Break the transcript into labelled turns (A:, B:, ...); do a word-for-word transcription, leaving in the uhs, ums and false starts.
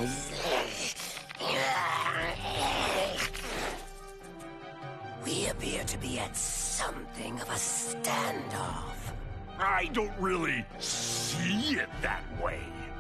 A: We appear to be at something of a standoff.
B: I don't really see it that way.